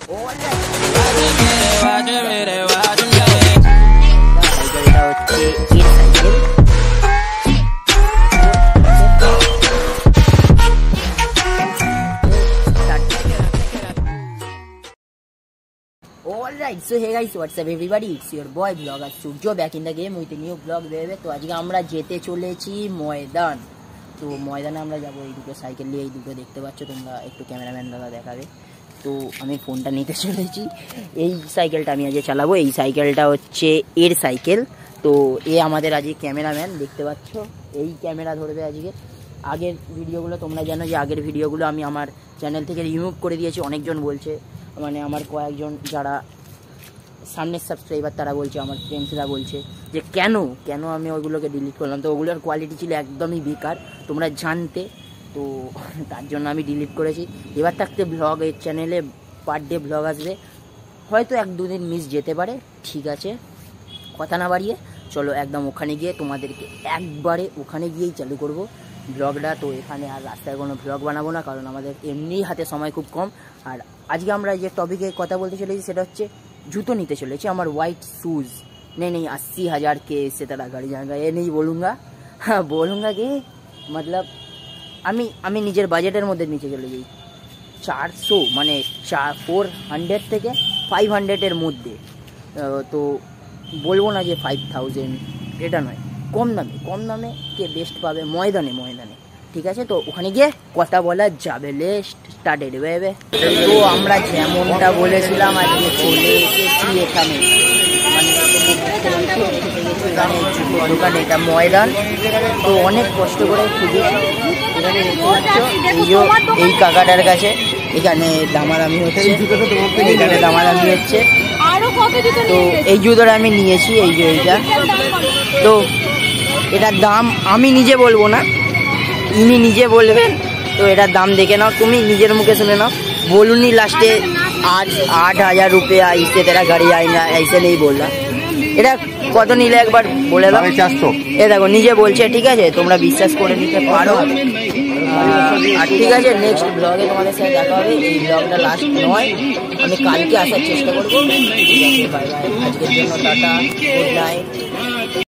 Alright, so hey guys, what's up everybody? It's your boy vlogger SURJO back in the game with a new vlog baby. তো আজকে আমরা যেতে চলেছি ময়দান। তো ময়দানে আমরা যাব এই দুটো সাইকেল নিয়ে, এই দুটো দেখতে পাচ্ছ তোমরা, একটু ক্যামেরাম্যান দাদা দেখাবে। তো আমি ফোনটা নিতে চলেছি। এই সাইকেলটা আমি আজকে চালাবো। এই সাইকেলটা হচ্ছে এর সাইকেল। তো এ আমাদের আজকে ক্যামেরাম্যান, দেখতে পাচ্ছ এই ক্যামেরা ধরবে আজকে। আগের ভিডিওগুলো তোমরা জানো যে আগের ভিডিওগুলো আমি আমার চ্যানেল থেকে রিমুভ করে দিয়েছি। অনেকজন বলছে, মানে আমার কয়েকজন যারা সামনের সাবস্ক্রাইবার তারা বলছে, আমার ফ্রেন্ডসরা বলছে যে কেন আমি ওইগুলোকে ডিলিট করলাম। তো ওগুলোর কোয়ালিটি ছিল একদমই বেকার, তোমরা জানতে। তো তার জন্য আমি ডিলিট করেছি। এবার থাকতে ব্লগ, এই চ্যানেলে পার ডে ব্লগ আসবে, হয়তো এক দুদিন মিস যেতে পারে। ঠিক আছে, কথা না বাড়িয়ে চলো একদম ওখানে গিয়ে তোমাদেরকে একবারে ওখানে গিয়েই চালু করব ব্লগটা। তো এখানে আর রাস্তায় কোনো ব্লগ বানাবো না, কারণ আমাদের এমনিই হাতে সময় খুব কম। আর আজকে আমরা যে টপিকে কথা বলতে চলেছি সেটা হচ্ছে जूतो नीते चले हमार वाइट शूज। नहीं 80,000 के इससे तरह गाड़ी जाएगा, ये नहीं बोलूँगा। हाँ बोलूँगा कि मतलब আমি নিজের বাজেটের মধ্যে নিচে চলে যাই 400 মানে 400 থেকে 500 মধ্যে। তো বলবো না যে 5000, এটা নয়, কম দামে কে বেস্ট পাবে ময়দানে। ঠিক আছে, তো ওখানে গিয়ে কথা বলা যাবে। স্টার্টেড হবে। তো আমরা যেমনটা বলেছিলাম আজকে চলে এসেছি এখানে, মানে দোকান, এটা ময়দান। তো অনেক কষ্ট করে খুঁজেছি। এখানে এই কাকাটার কাছে এখানে দামাদামি হচ্ছে, তো এই জুতোটা আমি নিয়েছি, এই যে এইটা। তো এটার দাম আমি নিজে বলবো না, ইনি নিজে বলবেন। তো এটার দাম দেখে নাও, তুমি নিজের মুখে শুনে নাও। बोलूनी लास्टे 8,000 रुपया इससे तेरा गाड़ी आएगा, ऐसे नहीं बोल रहा। এটা কত নিলে একবার বলে দাও। 400। এ দেখো নিজে বলছে, ঠিক আছে, তোমরা বিশ্বাস করে নিতে পারো। আর ঠিক আছে, নেক্সট ব্লগে তোমাদের সাথে দেখা হবে। এই ব্লগটা লাস্ট নয়, আমি কালকে আসার চেষ্টা করবো। বাই বাই, আজকের জন্য টাটা, গুড নাইট।